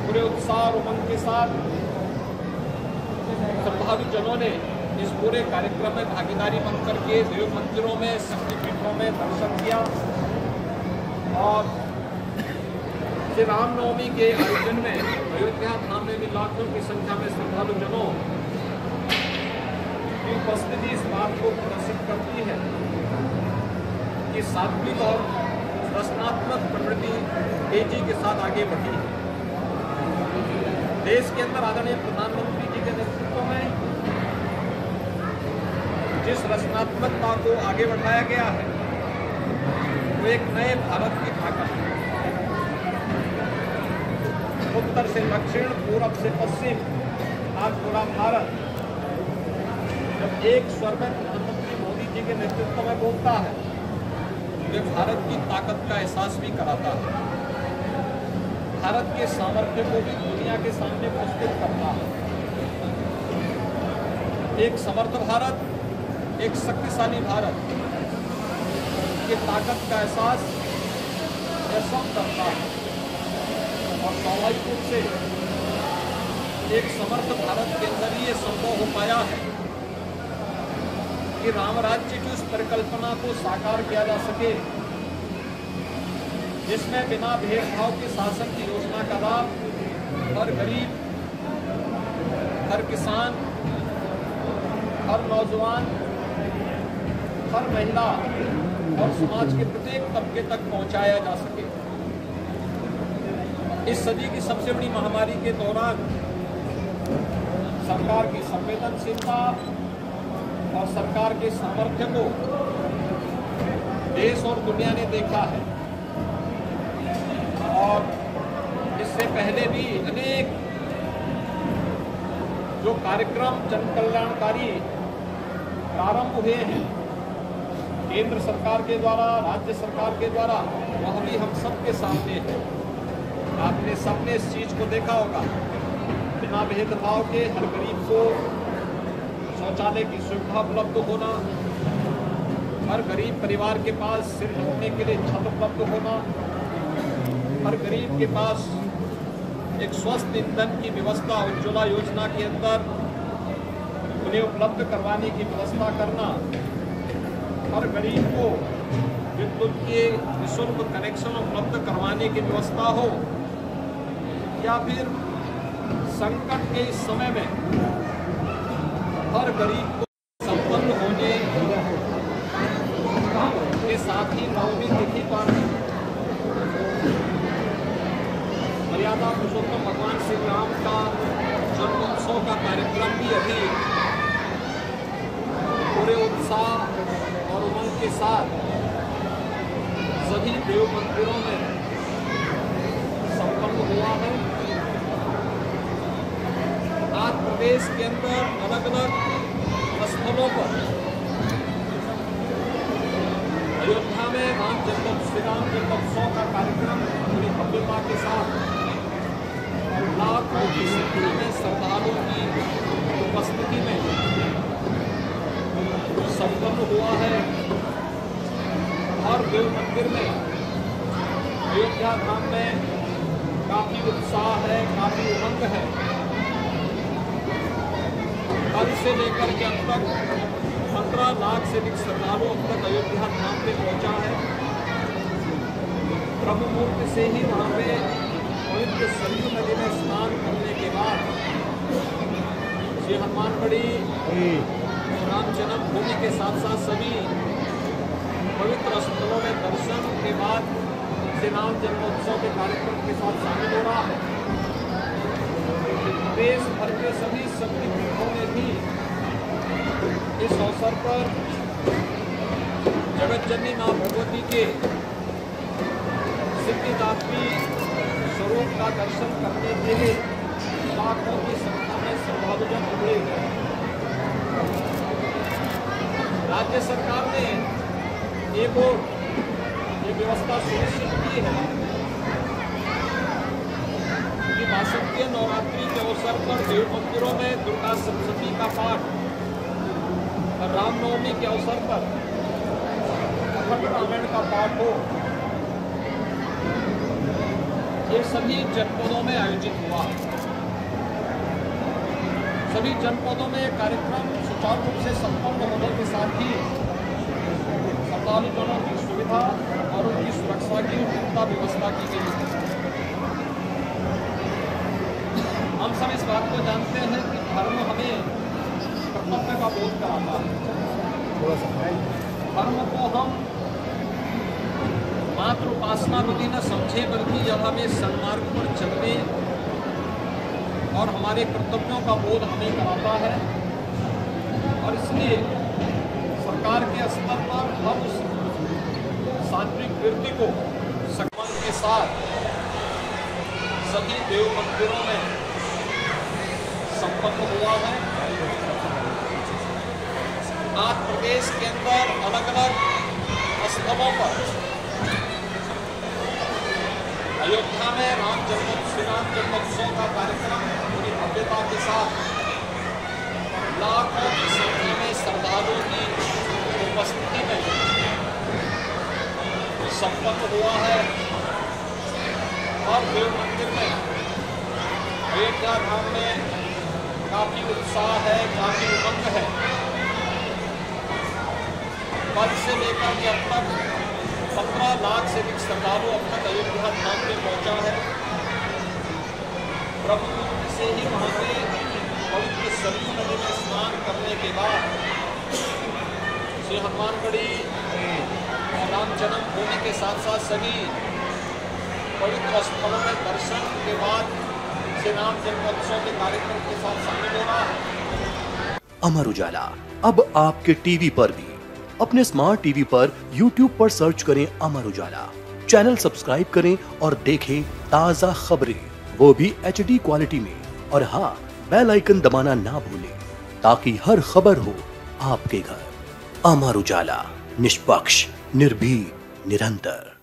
पूरे उत्साह और उमंग के साथ श्रद्धालु जनों ने इस पूरे कार्यक्रम में भागीदारी बन करके देव मंदिरों में, शक्तिपीठों में दर्शन किया और श्री रामनवमी के आयोजन में अयोध्या धाम में भी लाखों की संख्या में श्रद्धालु जनों की उपस्थिति इस बात को प्रदर्शित करती है कि सात्विक और रचनात्मक प्रवृत्ति तेजी के साथ आगे बढ़ी है। देश के अंदर आदरणीय प्रधानमंत्री जी के नेतृत्व में जिस रचनात्मकता को आगे बढ़ाया गया है वो एक नए भारत की ताकत है। उत्तर से दक्षिण, पूरब से पश्चिम, आज पूरा भारत जब एक स्वर में प्रधानमंत्री मोदी जी के नेतृत्व में बोलता है तो भारत की ताकत का एहसास भी कराता है, भारत के सामर्थ्य को भी दुनिया के सामने प्रस्तुत करता है। एक समर्थ भारत, एक शक्तिशाली भारत की ताकत का एहसास यह सब करता है और स्वाभाविक रूप से एक समर्थ भारत के अंदर ये संभव हो पाया है कि राम राज्य की उस परिकल्पना को साकार किया जा सके जिसमें बिना भेदभाव के शासन की योजना का लाभ हर गरीब, हर किसान, हर नौजवान, हर महिला और समाज के प्रत्येक तबके तक पहुंचाया जा सके। इस सदी की सबसे बड़ी महामारी के दौरान सरकार की संवेदनशीलता और सरकार के सामर्थ्य को देश और दुनिया ने देखा है और इससे पहले भी अनेक जो कार्यक्रम जन कल्याणकारी प्रारंभ हुए हैं केंद्र सरकार के द्वारा, राज्य सरकार के द्वारा, वह भी हम सबके सामने है। आपने सबने इस चीज को देखा होगा, बिना भेदभाव के हर गरीब को शौचालय की सुविधा उपलब्ध होना, हर गरीब परिवार के पास सिर ढकने के लिए छत उपलब्ध होना, हर गरीब के पास एक स्वस्थ ईंधन की व्यवस्था उज्ज्वला योजना के अंदर उन्हें उपलब्ध करवाने की व्यवस्था करना, हर गरीब को विद्युत के निःशुल्क कनेक्शन उपलब्ध करवाने की व्यवस्था हो या फिर संकट के इस समय में हर गरीब को संपन्न होने के साथ ही नवमी तिथि पर मर्यादा पुरुषोत्तम भगवान श्री राम का जन्मोत्सव का कार्यक्रम भी अभी पूरे उत्साह और उमंग के साथ सभी देव मंदिरों में संपन्न हुआ है। आज प्रदेश के अंदर अलग अलग स्थलों पर अयोध्या में श्री राम जन्मोत्सव का कार्यक्रम पूरी भव्यता के साथ लाखों की संख्या में श्रद्धालुओं की उपस्थिति में संपन्न हुआ है। हर देव मंदिर में अयोध्या धाम में काफी उत्साह है, काफी उमंग है। कल से लेकर के अब तक 15 लाख से अधिक श्रद्धालु अब तक अयोध्या धाम पे पहुंचा है। ब्रह्म मुहूर्त से ही वहाँ पे पवित्र सरयू नदी में स्नान करने के बाद श्री हनुमानगढ़ी राम जन्मभूमि के साथ साथ सभी पवित्र स्थलों में दर्शन के बाद श्री राम जन्मोत्सव के कार्यक्रम के साथ शामिल हो रहा है। देश भर के सभी शक्तिपीठों में भी इस अवसर पर जगतजननी मां भगवती के सिद्धिदात्री स्वरूप का दर्शन करने के लिए लाखों की संख्या में श्रद्धालुजन उमड़े हुए हैं। राज्य सरकार ने एक और ये व्यवस्था सुनिश्चित की है कि वासंतीय नवरात्रि के अवसर पर देव मंदिरों में दुर्गा सप्तशती का पाठ और रामनवमी के अवसर पर अखंड रामायण का पाठ हो। ये सभी जनपदों में आयोजित हुआ। सभी जनपदों में कार्यक्रम सुचारू रूप से संपन्न होने के साथ ही श्रद्धालुजनों की सुविधा और उनकी सुरक्षा की पुख्ता व्यवस्था की गई। हम सब इस बात को जानते हैं कि धर्म हमें कर्तव्य का बोध कराता है। धर्म को हम मात्र उपासना विधि न समझे, बल्कि यह हमें सन्मार्ग पर चलने और हमारे कर्तव्यों का बोध हमें कराता है। और इसलिए सरकार के स्तर पर हम उस सात्विक वृत्ति को संकल्प के साथ सभी देव मंदिरों में संपन्न हुआ है। आज प्रदेश के अंदर अलग अलग स्थलों पर अयोध्या में राम जन्मोत्सव का कार्यक्रम पूरी भव्यता के साथ लाखों की संख्या में श्रद्धालुओं की उपस्थिति में संपन्न हुआ है। और देव मंदिर में अयोध्या धाम में काफी उत्साह है, काफी उमंग है। कल से लेकर के अब तक 15 लाख से अधिक श्रद्धालु अब तक अयोध्या धाम में पहुंचा है। ब्रह्ममुहूर्त से ही वहाँ पे पवित्र सरयू नदी में स्नान करने के बाद श्री हनुमानगढ़ी और राम जन्मभूमि के साथ साथ सभी पवित्र स्थलों में दर्शन के बाद श्री राम जन्मोत्सव के कार्यक्रम के साथ शामिल होना। अमर उजाला अब आपके टीवी पर भी। अपने स्मार्ट टीवी पर YouTube पर सर्च करें अमर उजाला, चैनल सब्सक्राइब करें और देखें ताजा खबरें, वो भी HD क्वालिटी में। और हाँ, बेल आइकन दबाना ना भूलें ताकि हर खबर हो आपके घर। अमर उजाला, निष्पक्ष, निर्भीक, निरंतर।